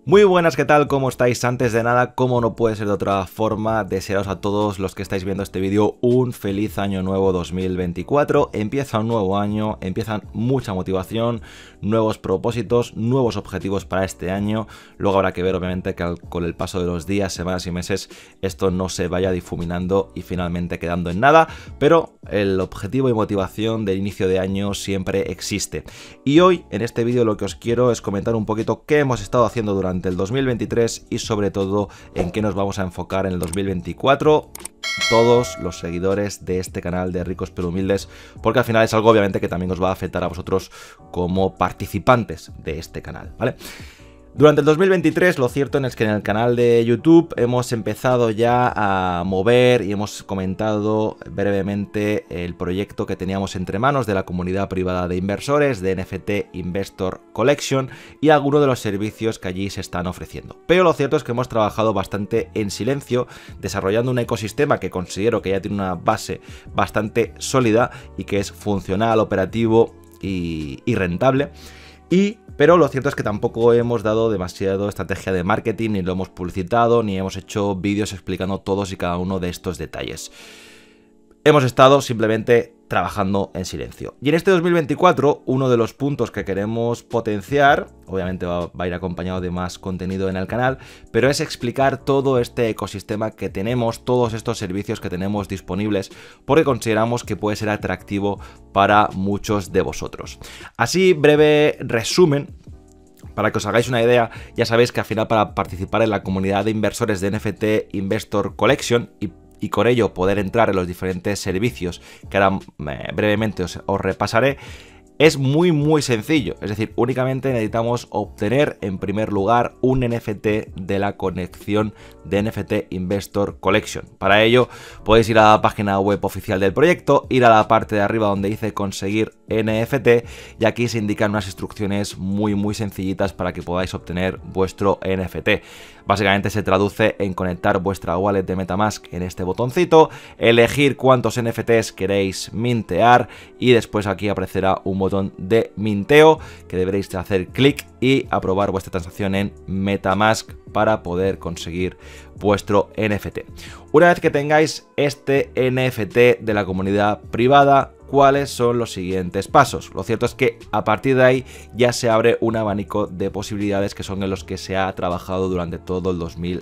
Muy buenas, ¿qué tal? ¿Cómo estáis? Antes de nada, como no puede ser de otra forma, desearos a todos los que estáis viendo este vídeo un feliz año nuevo 2024. Empieza un nuevo año, empiezan mucha motivación, nuevos propósitos, nuevos objetivos para este año. Luego habrá que ver, obviamente, que con el paso de los días, semanas y meses, esto no se vaya difuminando y finalmente quedando en nada, pero el objetivo y motivación del inicio de año siempre existe. Y hoy, en este vídeo, lo que os quiero es comentar un poquito qué hemos estado haciendo durante el 2023 y sobre todo en qué nos vamos a enfocar en el 2024 todos los seguidores de este canal de Ricos pero Humildes, porque al final es algo obviamente que también os va a afectar a vosotros como participantes de este canal, ¿vale? Durante el 2023 lo cierto es que en el canal de YouTube hemos empezado ya a mover y hemos comentado brevemente el proyecto que teníamos entre manos de la comunidad privada de inversores de NFT Investor Collection y algunos de los servicios que allí se están ofreciendo. Pero lo cierto es que hemos trabajado bastante en silencio, desarrollando un ecosistema que considero que ya tiene una base bastante sólida y que es funcional, operativo y rentable. Pero lo cierto es que tampoco hemos dado demasiado estrategia de marketing, ni lo hemos publicitado, ni hemos hecho vídeos explicando todos y cada uno de estos detalles. Hemos estado simplemente trabajando en silencio. Y en este 2024, uno de los puntos que queremos potenciar, obviamente va a ir acompañado de más contenido en el canal, pero es explicar todo este ecosistema que tenemos, todos estos servicios que tenemos disponibles, porque consideramos que puede ser atractivo para muchos de vosotros. Así, breve resumen. Para que os hagáis una idea, ya sabéis que al final para participar en la comunidad de inversores de NFT Investor Collection y con ello poder entrar en los diferentes servicios que ahora brevemente os repasaré, es muy sencillo. Es decir, únicamente necesitamos obtener en primer lugar un NFT de la colección de NFT Investor Collection. Para ello podéis ir a la página web oficial del proyecto, ir a la parte de arriba donde dice conseguir NFT y aquí se indican unas instrucciones muy sencillitas para que podáis obtener vuestro NFT. Básicamente se traduce en conectar vuestra wallet de MetaMask en este botoncito, elegir cuántos NFTs queréis mintear y después aquí aparecerá un botón de minteo que deberéis hacer clic y aprobar vuestra transacción en MetaMask para poder conseguir vuestro NFT. Una vez que tengáis este NFT de la comunidad privada, ¿cuáles son los siguientes pasos? Lo cierto es que a partir de ahí ya se abre un abanico de posibilidades que son en los que se ha trabajado durante todo el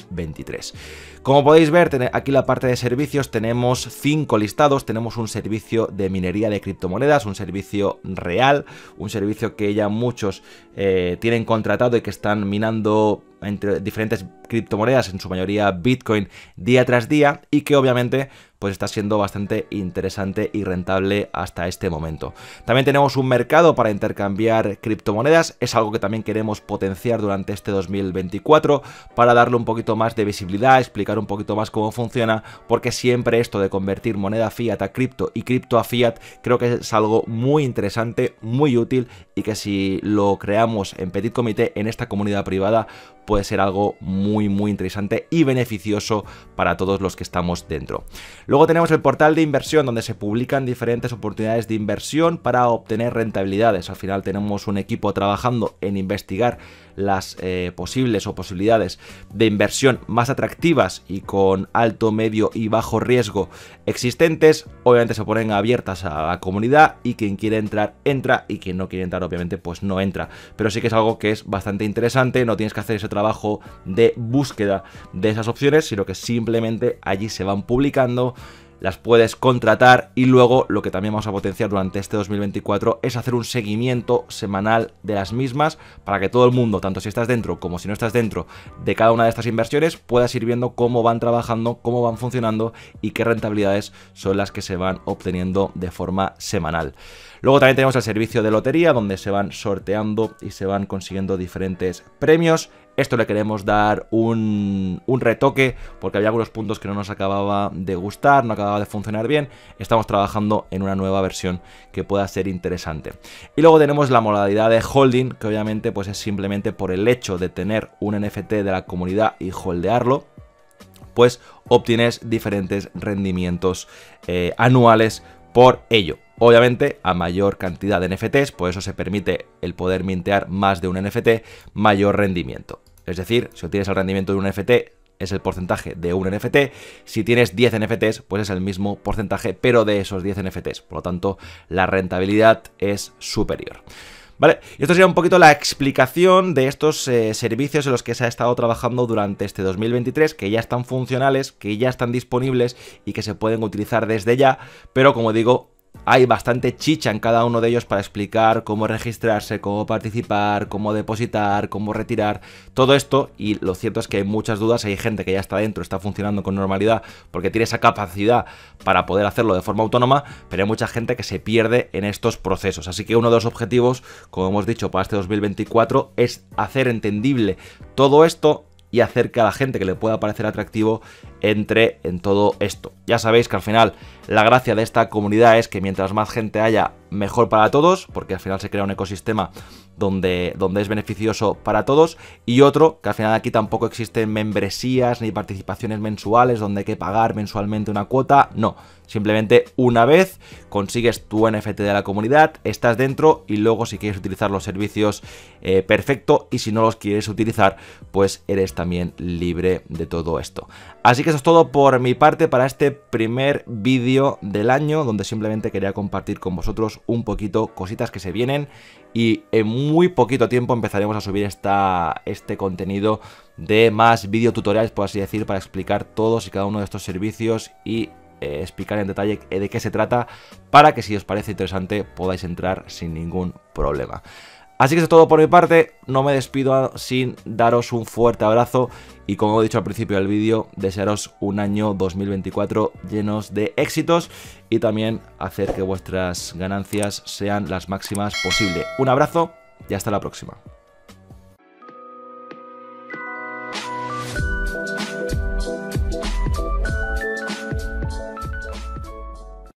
2023. Como podéis ver, aquí la parte de servicios tenemos 5 listados. Tenemos un servicio de minería de criptomonedas, un servicio real, un servicio que ya muchos tienen contratado y que están minando entre diferentes criptomonedas, en su mayoría Bitcoin, día tras día, y que obviamente pues está siendo bastante interesante y rentable hasta este momento. También tenemos un mercado para intercambiar criptomonedas, es algo que también queremos potenciar durante este 2024 para darle un poquito más de visibilidad, explicar un poquito más cómo funciona, porque siempre esto de convertir moneda fiat a cripto y cripto a fiat creo que es algo muy interesante, muy útil y que si lo creamos en petit comité en esta comunidad privada puede ser algo muy interesante y beneficioso para todos los que estamos dentro. Luego tenemos el portal de inversión donde se publican diferentes oportunidades de inversión para obtener rentabilidades. Al final tenemos un equipo trabajando en investigar las posibilidades de inversión más atractivas y con alto, medio y bajo riesgo existentes. Obviamente se ponen abiertas a la comunidad y quien quiere entrar, entra, y quien no quiere entrar obviamente pues no entra. Pero sí que es algo que es bastante interesante, no tienes que hacer ese trabajo de búsqueda de esas opciones, sino que simplemente allí se van publicando, las puedes contratar y luego lo que también vamos a potenciar durante este 2024 es hacer un seguimiento semanal de las mismas para que todo el mundo, tanto si estás dentro como si no estás dentro de cada una de estas inversiones, puedas ir viendo cómo van trabajando, cómo van funcionando y qué rentabilidades son las que se van obteniendo de forma semanal. Luego también tenemos el servicio de lotería donde se van sorteando y se van consiguiendo diferentes premios. Esto le queremos dar un retoque porque había algunos puntos que no nos acababa de gustar, no acababa de funcionar bien. Estamos trabajando en una nueva versión que pueda ser interesante. Y luego tenemos la modalidad de holding, que obviamente pues es simplemente por el hecho de tener un NFT de la comunidad y holdearlo, pues obtienes diferentes rendimientos anuales por ello. Obviamente, a mayor cantidad de NFTs, por eso se permite el poder mintear más de un NFT, mayor rendimiento. Es decir, si obtienes el rendimiento de un NFT, es el porcentaje de un NFT. Si tienes 10 NFTs, pues es el mismo porcentaje, pero de esos 10 NFTs. Por lo tanto, la rentabilidad es superior. Vale, y esto sería un poquito la explicación de estos servicios en los que se ha estado trabajando durante este 2023, que ya están funcionales, que ya están disponibles y que se pueden utilizar desde ya, pero como digo, hay bastante chicha en cada uno de ellos para explicar cómo registrarse, cómo participar, cómo depositar, cómo retirar, todo esto. Y lo cierto es que hay muchas dudas, hay gente que ya está dentro, está funcionando con normalidad porque tiene esa capacidad para poder hacerlo de forma autónoma, pero hay mucha gente que se pierde en estos procesos. Así que uno de los objetivos, como hemos dicho, para este 2024 es hacer entendible todo esto y hacer que a la gente que le pueda parecer atractivo entre en todo esto. Ya sabéis que al final la gracia de esta comunidad es que mientras más gente haya, mejor para todos, porque al final se crea un ecosistema donde es beneficioso para todos. Y otro, que al final aquí tampoco existen membresías ni participaciones mensuales donde hay que pagar mensualmente una cuota. No, simplemente una vez consigues tu NFT de la comunidad, estás dentro y luego si quieres utilizar los servicios, perfecto, y si no los quieres utilizar, pues eres también libre de todo esto. Así que eso es todo por mi parte para este primer vídeo del año, donde simplemente quería compartir con vosotros un poquito cositas que se vienen, y en muy poquito tiempo empezaremos a subir este contenido de más videotutoriales, por así decir, para explicar todos y cada uno de estos servicios y explicar en detalle de qué se trata, para que si os parece interesante podáis entrar sin ningún problema. Así que eso es todo por mi parte, no me despido sin daros un fuerte abrazo y, como he dicho al principio del vídeo, desearos un año 2024 llenos de éxitos y también hacer que vuestras ganancias sean las máximas posible. Un abrazo y hasta la próxima.